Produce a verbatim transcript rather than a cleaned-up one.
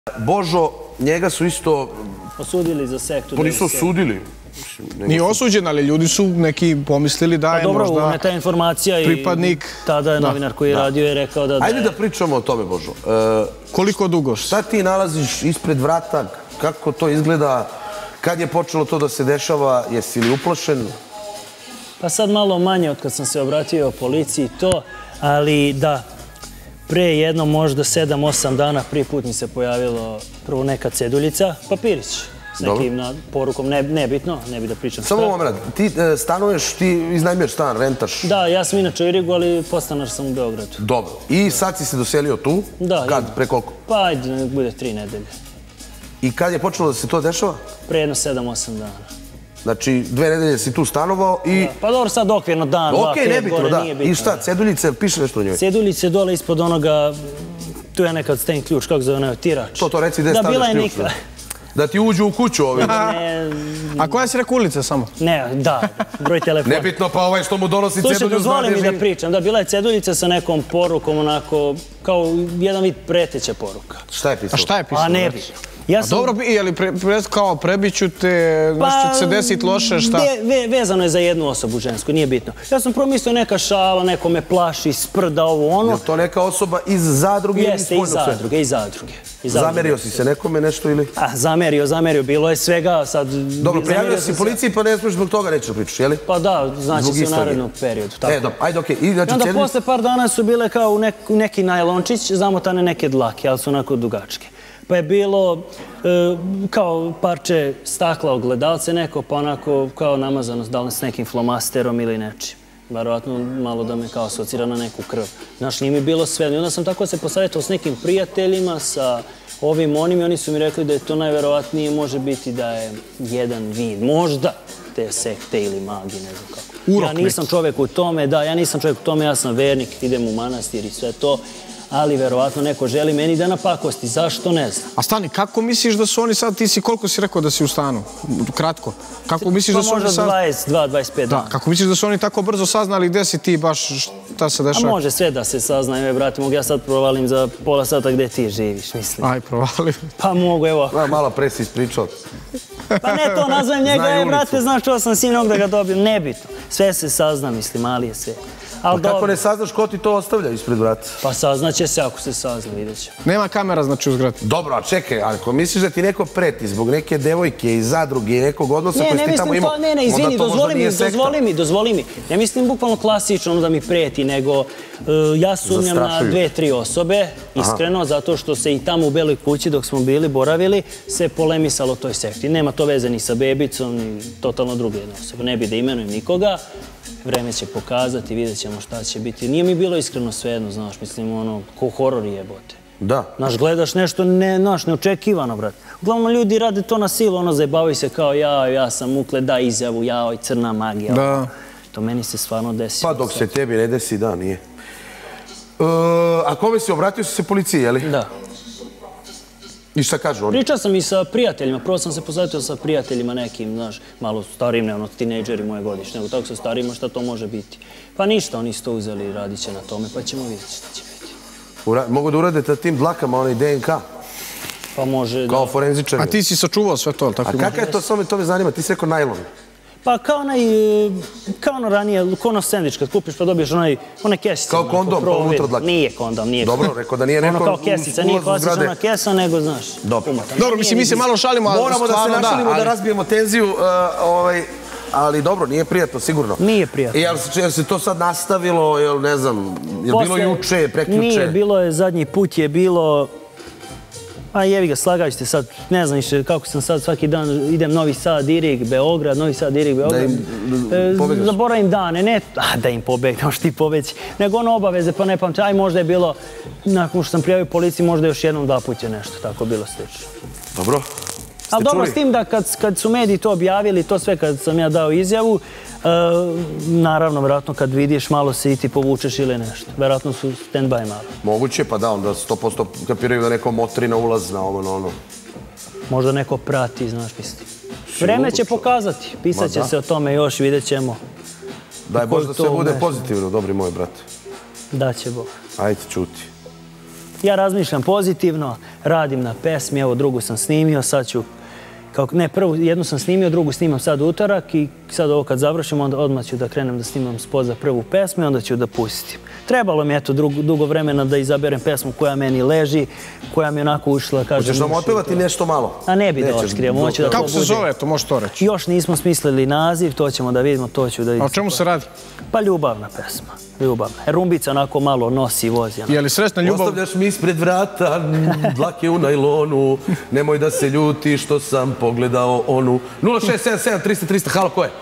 Božo, njega su isto... Osudili za sektu. Pa nisu osudili. Nije osuđen, ali ljudi su neki pomislili da je možda pripadnik. Dobro, uneta informacija i tada je novinar koji je radio je rekao da... Ajde da pričamo o tome, Božo. Koliko dugo? Šta ti nalaziš ispred vrata? Kako to izgleda? Kad je počelo to da se dešava? Jesi li uplašen? Pa sad malo manje od kad sam se obratio policiji to, ali da, pre jedno možda sedam osam dana prvi put mi se pojavilo prvo neka ceduljica, papirić s nekim porukom, nebitno, ne bi da pričam šta. Samo moment, ti stanuješ, ti iznajmiješ stan, rentaš? Da, ja sam inače u Irigu, ali podstanar sam u Beogradu. Dobro, i sad si se doselio tu? Da. Kad, pre koliko? Pa ajde, bude tri nedelje. I kad je počelo da se to dešava? Pre jedno sedam osam dana. Znači, dve nedelje si tu stanovao i... Pa dobro, sad okvirno dan, dva, pet, gore, nije bitno. I šta, ceduljice, piše nešto o njoj? Ceduljice dole ispod onoga, tu je nekad sten ključ, kako zove onaj tirač. To, to reci gde stavljaš ključ. Da ti uđu u kuću ovi. A koja si rekao ulica samo? Ne, da, broj telefona. Nebitno, pa ovaj što mu donosi cedulju... Slušaj, dozvoli mi da pričam. Da, bila je ceduljica sa nekom porukom, onako, kao jedan vid preteća poruka. Šta je pisao? A šta je pisao? A ne bi. A dobro, je li kao prebiću te, nešto će se desiti loše, šta? Vezano je za jednu osobu žensku, nije bitno. Ja sam prvo mislio neka šala, neko me plaši, sprda, ovo, ono. Je li to neka osoba iz zadruge ili iz svojnog sveta? Jeste, iz zadruge, iz zadruge. Zamerio si se nekome nešto ili? A, zamerio, zamerio, bilo je svega, sad... Dobro, prijavio si policiji pa ne smiješ zbog toga reći pričaš, je li? Pa da, znači se u narednom periodu. E, dobro, ajde, okej. I onda posle par dana su bile kao neki najlončić, zamotane neke dlake, ali su onako dugačke. Pa je bilo kao parče stakla ogledalce neko, pa onako kao namazano, da li s nekim flomasterom ili nečim. Verovatno malo da me kao asocira na neku krv. Znaš, nije mi bilo sve. I onda sam tako se posavjetao s nekim prijateljima, sa ovim onim, i oni su mi rekli da je to najverovatnije može biti da je jedan vid, možda, te sekte ili magije, ne znam kako. Ja nisam čovjek u tome, da, ja nisam čovjek u tome, ja sam vernik, idem u manastir i sve to. Ali verovatno neko želi meni da napakosti. Zašto, ne znam. A stani, kako misliš da su oni sad, ti si koliko si rekao da si u stanu? Kratko. Kako misliš da su oni sad... Pa možda dvadeset dva dvadeset pet dana. Da, kako misliš da su oni tako brzo saznali gde si ti baš, šta se dešava? A može sve da se sazna, evo, brate, mogu ja sad provalim za pola sata gde ti živiš, mislim. Aj, provalim. Pa mogu, evo. Malo pre si ispričao. Pa ne to, nazvem njega, evo, brate, znaš čuo sam sinog da ga dobijem, nebitno. Sve se sazna, mislim, ali je sve. Pa kako ne saznaš ko ti to ostavlja ispred vrata? Pa saznaće se ako se sazna, vidjet ćemo. Nema kamera znači u zgradi. Dobro, a čekaj, ako misliš da ti neko preti zbog neke devojke iz zadruge i nekog odnosa koji si ti tamo imao, ne, ne, izvini, dozvoli mi, dozvoli mi, dozvoli mi. Ne mislim bukvalno klasično ono da mi preti, nego ja sumnjam na dve, tri osobe, iskreno, zato što se i tamo u Beloj kući dok smo bili, boravili, se polemisalo o toj sekti. Nema to veze ni sa bebicom, ni totalno druge jedne osobe. Ne bi da imenujem nikoga. Vreme će pokazati, vidjet ćemo šta će biti. Nije mi bilo iskreno svejedno, znaš, mislim, ono, ko horor jebote. Da. Znaš, gledaš nešto, znaš, neočekivano, brate. Uglavnom, ljudi rade to na silu, ono, zajebavaju se kao, ja, ja sam ukle, da, izjavu, ja, oj, crna magija. Da. To meni se stvarno desi. Pa dok se tebi ne desi, da, nije. A kome si obratio si se policiji, jeli? Da. I šta kažu oni? Pričao sam i sa prijateljima, prvo sam se posavjetio sa prijateljima nekim, znaš, malo starijim, ne ono, tinejdžeri moje godišnje, nego tako sa starijima šta to može biti. Pa ništa, oni su to uzeli i radit će na tome, pa ćemo vidjeti šta će biti. Mogu da uradite tim dlakama, onaj D N K? Pa može, da. Kao forenzičari. A ti si sačuvao sve to, tako ima? A kakav je to, samo to me zanima, ti si rekao najlon? Pa kao onaj, kao ono ranije, kao ono sandvič, kad kupiš pa dobiješ onaj, one kesice. Kao kondom, pa unutra dlake. Nije kondom, nije kondom. Dobro, rekao da nije neko ono kao kesica, nije klasična kesa, nego, znaš, umotana. Dobro, mislim, mi se malo šalimo, ali moramo da se našalimo, da razbijemo tenziju, ali dobro, nije prijatno, sigurno. Nije prijatno. Jer se to sad nastavilo, jel ne znam, je bilo juče, prekjuče? Nije, bilo je, zadnji put je bilo... A jevi ga, slagajući te sad, ne znam više kako sam sad svaki dan, idem Novi Sad, Irig, Beograd, Novi Sad, Irig, Beograd. Da im pobegnaš? Zaboravim dane, ne, a da im pobegnaš ti pobeći, nego ono obaveze, pa ne pamću, aj možda je bilo, nakon što sam prijavio policiji, možda još jednom dva put je nešto, tako bilo slično. Dobro. Ali dobro, s tim da kad su mediji to objavili, to sve kad sam ja dao izjavu, naravno, vjerojatno kad vidiš, malo se i ti povučeš ili nešto. Vjerojatno su stand-by malo. Moguće, pa da, onda sto posto kapiraju da neko motri na ulaz na ovo, na ono. Možda neko prati, znaš, misli. Vreme će pokazati, pisat će se o tome još, vidjet ćemo. Daj Bože da sve bude pozitivno, dobri moj brat. Da će Bog. Ajde, čuti. Ja razmišljam pozitivno. radim na pesmi, evo drugu sam snimio, sad ću, kao, ne, prvu, jednu sam snimio, drugu snimam sad utorak i sad ovo kad završim, onda odmah ću da krenem da snimam spot za prvu pesmu i onda ću da pustim. Trebalo mi eto dugo vremena da izaberem pesmu koja meni leži, koja mi onako ušla, kažem... Hoćeš nam otpevati nešto malo? A ne bi da otkrijem, hoću da to bude... Kako se zove, to možeš to reći? Još nismo smislili naziv, to ćemo da vidimo, to ću da vidim. A o čemu se radi? Pa ljubavna pesma, ljubavna. Rumbica onako malo nosi i vozi. Je li srećna ljubav? Ostavljaš mi ispred vrata, dlake u najlonu, nemoj da se ljuti što sam pogledao onu. nula šest sedam sedam tri sto tri sto, halo, ko je?